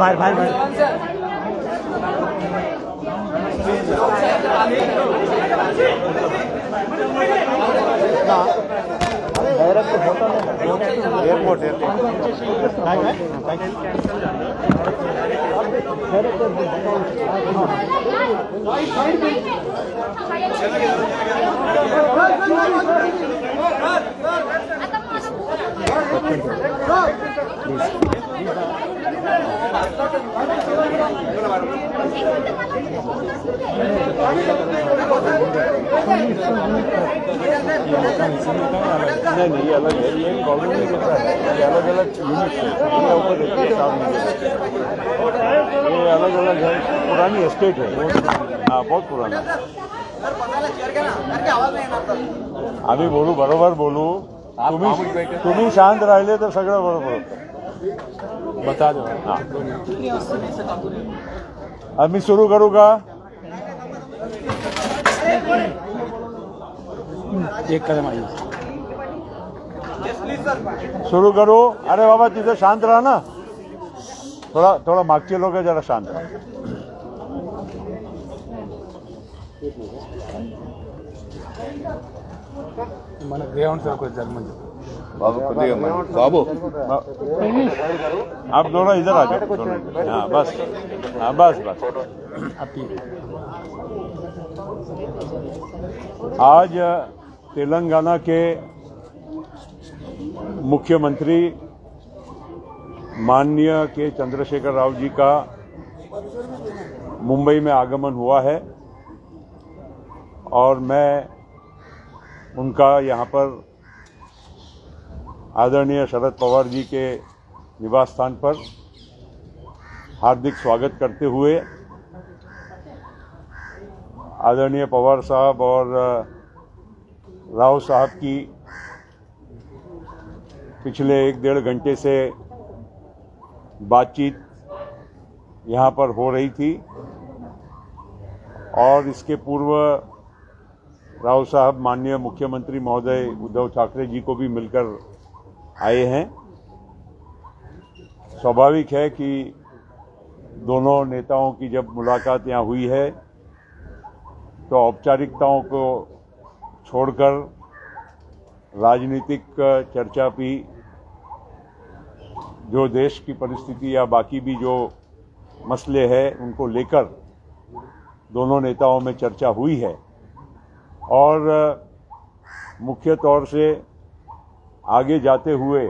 बाहर बाहर बाहर एयरपोर्ट नहीं ये अलग है, ये गवर्नमेंट ने कहता है ये अलग अलग यूनिट है, ये ऊपर देखिए सामने ये अलग अलग है, पुरानी एस्टेट है। हाँ बहुत पुराना। आम्ही बोलू बरोबर बोलू, तुम्ही शांत राहिले तर सगळं बरोबर बता दो। हाँ अब मी सुरू करू का? एक कदम आइए सुरू करू। अरे बाबा तिथे शांत रहा ना, थोड़ा थोड़ा मागचे लोक जरा शांत रहा। మన గ్రౌండ్ సర్కిల్ జర్మన్ बाबू बाबू आप दोनों इधर आ जाओ। हाँ बस, हाँ बस बस। आज तेलंगाना के मुख्यमंत्री माननीय के चंद्रशेखर राव जी का मुंबई में आगमन हुआ है और मैं उनका यहाँ पर आदरणीय शरद पवार जी के निवास स्थान पर हार्दिक स्वागत करते हुए आदरणीय पवार साहब और राव साहब की पिछले 1-1.5 घंटे से बातचीत यहाँ पर हो रही थी और इसके पूर्व राव साहब माननीय मुख्यमंत्री महोदय उद्धव ठाकरे जी को भी मिलकर आए हैं। स्वाभाविक है कि दोनों नेताओं की जब मुलाकात यहाँ हुई है तो औपचारिकताओं को छोड़कर राजनीतिक चर्चा भी, जो देश की परिस्थिति या बाकी भी जो मसले हैं उनको लेकर दोनों नेताओं में चर्चा हुई है और मुख्य तौर से आगे जाते हुए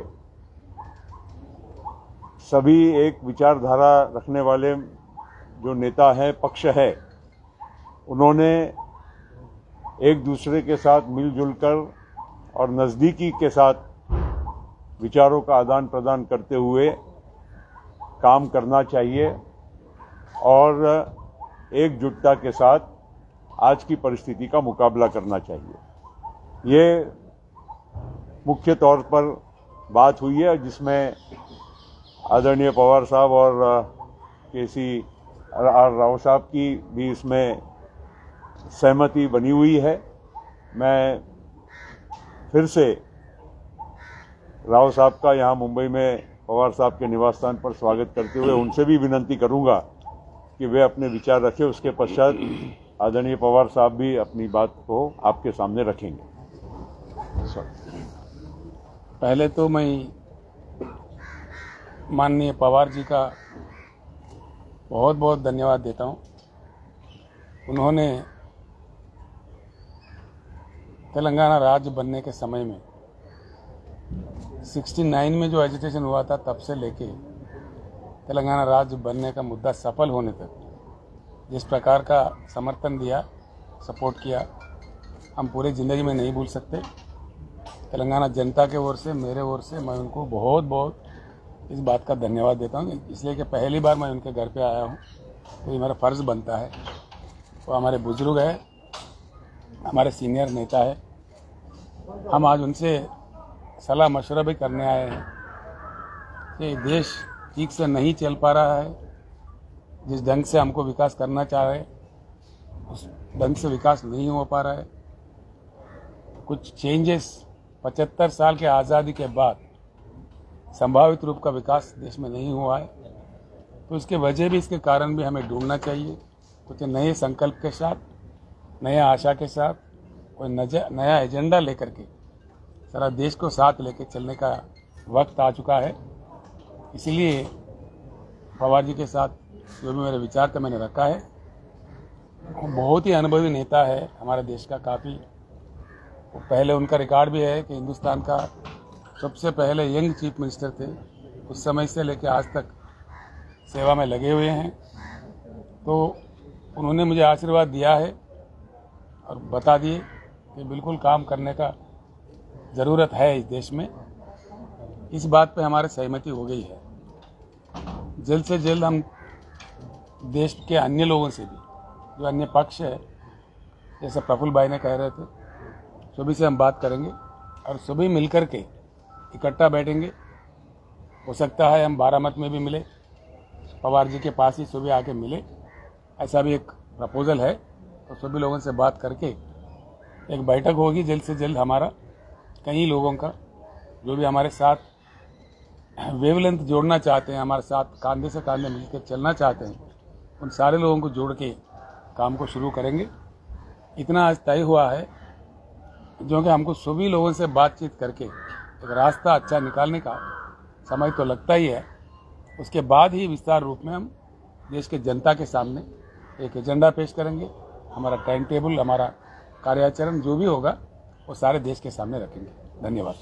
सभी एक विचारधारा रखने वाले जो नेता हैं, पक्ष है, उन्होंने एक दूसरे के साथ मिलजुल कर और नज़दीकी के साथ विचारों का आदान प्रदान करते हुए काम करना चाहिए और एकजुटता के साथ आज की परिस्थिति का मुकाबला करना चाहिए। ये मुख्य तौर पर बात हुई है जिसमें आदरणीय पवार साहब और केसी राव साहब की भी इसमें सहमति बनी हुई है। मैं फिर से राव साहब का यहाँ मुंबई में पवार साहब के निवास स्थान पर स्वागत करते हुए उनसे भी विनंती करूंगा कि वे अपने विचार रखें। उसके पश्चात आदरणीय पवार साहब भी अपनी बात को आपके सामने रखेंगे। पहले तो मैं माननीय पवार जी का बहुत बहुत धन्यवाद देता हूं। उन्होंने तेलंगाना राज्य बनने के समय में 69 में जो एजिटेशन हुआ था तब से लेके तेलंगाना राज्य बनने का मुद्दा सफल होने तक जिस प्रकार का समर्थन दिया, सपोर्ट किया, हम पूरी ज़िंदगी में नहीं भूल सकते। तेलंगाना जनता के ओर से, मेरे ओर से मैं उनको बहुत बहुत इस बात का धन्यवाद देता हूँ, इसलिए कि पहली बार मैं उनके घर पे आया हूँ तो ये मेरा फ़र्ज़ बनता है। वो हमारे बुज़ुर्ग है, हमारे सीनियर नेता है। हम आज उनसे सलाह मशवरा भी करने आए हैं कि देश ठीक से नहीं चल पा रहा है, जिस ढंग से हमको विकास करना चाह रहे उस ढंग से विकास नहीं हो पा रहा है। कुछ चेंजेस 75 साल के आज़ादी के बाद संभावित रूप का विकास देश में नहीं हुआ है, तो इसके वजह भी, इसके कारण भी हमें ढूंढना चाहिए। कुछ नए संकल्प के साथ, नया आशा के साथ, कोई नया एजेंडा लेकर के सारा देश को साथ लेकर चलने का वक्त आ चुका है। इसीलिए पवार जी के साथ जो भी मेरे विचार था मैंने रखा है। बहुत ही अनुभवी नेता है हमारे देश का, काफ़ी पहले उनका रिकॉर्ड भी है कि हिंदुस्तान का सबसे पहले यंग चीफ मिनिस्टर थे। उस समय से लेकर आज तक सेवा में लगे हुए हैं। तो उन्होंने मुझे आशीर्वाद दिया है और बता दिए कि बिल्कुल काम करने का ज़रूरत है इस देश में। इस बात पे हमारी सहमति हो गई है। जल्द से जल्द हम देश के अन्य लोगों से भी, जो अन्य पक्ष है, जैसे प्रफुल्ल भाई ने कह रहे थे, सभी से हम बात करेंगे और सभी मिलकर के इकट्ठा बैठेंगे। हो सकता है हम बारामत में भी मिले, पवार जी के पास ही सभी आके मिले, ऐसा भी एक प्रपोजल है। तो सभी लोगों से बात करके एक बैठक होगी जल्द से जल्द। हमारा कई लोगों का जो भी हमारे साथ वेवलेंथ जोड़ना चाहते हैं, हमारे साथ कंधे से कंधे मिलकर चलना चाहते हैं, उन सारे लोगों को जोड़ के काम को शुरू करेंगे। इतना आज तय हुआ है जो कि हमको सभी लोगों से बातचीत करके एक रास्ता अच्छा निकालने का समय तो लगता ही है। उसके बाद ही विस्तार रूप में हम देश के जनता के सामने एक एजेंडा पेश करेंगे। हमारा टाइम टेबल, हमारा कार्याचरण जो भी होगा वो सारे देश के सामने रखेंगे। धन्यवाद।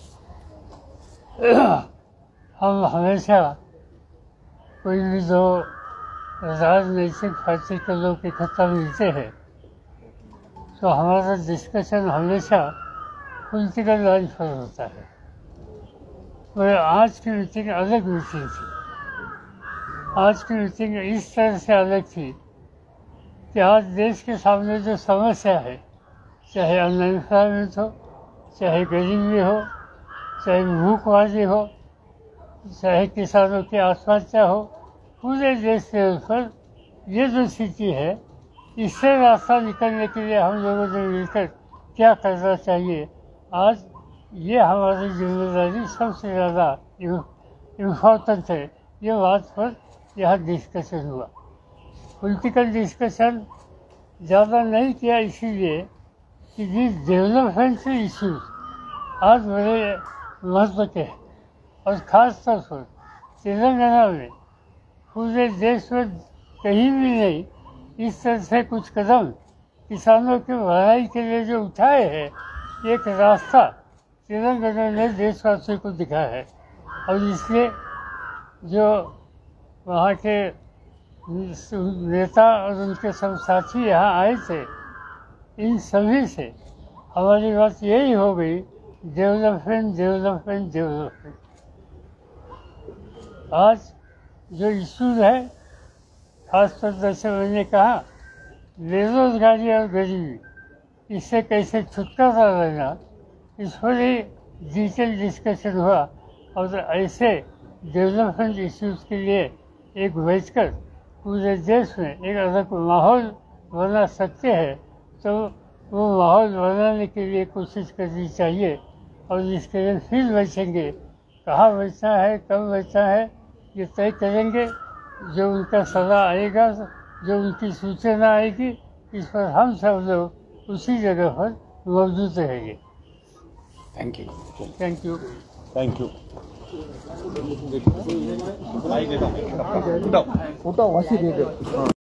हम हमेशा कोई भी जो राजनीतिक पार्टी के लोग इकट्ठा मिलते हैं तो हमारा डिस्कशन हमेशा पॉलिटिकल लाइन पर होता है। और आज की मीटिंग अलग मीटिंग थी। आज की मीटिंग इस तरह से अलग थी कि आज देश के सामने जो समस्या है, चाहे अनएम्प्लॉयमेंट हो, चाहे गरीबी हो, चाहे भूखमरी हो, चाहे किसानों की आत्महत्या हो, पूरे देश के ऊपर ये जो स्थिति है, इससे रास्ता निकलने के लिए हम लोगों ने मिलकर क्या करना चाहिए, आज ये हमारी जिम्मेदारी सबसे ज़्यादा इम्पोर्टेंट है। ये बात पर यहाँ डिस्कशन हुआ। पॉलिटिकल डिस्कशन ज़्यादा नहीं किया इसीलिए कि जिस डेवलपमेंट इश्यूज आज बड़े महत्व के हैं और ख़ास तौर पर तेलंगाना में, पूरे देश में कहीं भी नहीं इस तरह से कुछ कदम किसानों की भलाई के लिए जो उठाए हैं, एक रास्ता तेलंगाना ने देशवासियों को दिखाया है। और इसलिए जो वहाँ के नेता और उनके सब साथी यहाँ आए थे, इन सभी से हमारी बात यही हो गई, डेवलपमेंट डेवलपमेंट डेवलपमेंट। आज जो इश्यूज है, खासतौर जैसे मैंने कहा बेरोजगारी और गरीबी, इससे कैसे छुटकारा लेना, इस पर ही डिटेल डिस्कशन हुआ। और ऐसे डेवलपमेंट इश्यूज के लिए एक बैठकर पूरे देश में एक अलग माहौल बना सकते हैं, तो वो माहौल बनाने के लिए कोशिश करनी चाहिए। और इसके लिए फिर बैठेंगे, कहाँ बैठना है, कब बैठना है, ये तय करेंगे। जो उनका सलाह आएगा, जो उनकी सूचना आएगी, इस पर हम सब लोग उसी जगह पर मौजूद रहेंगे। Thank you. Thank you. Thank you. Photo वैसे दे दो।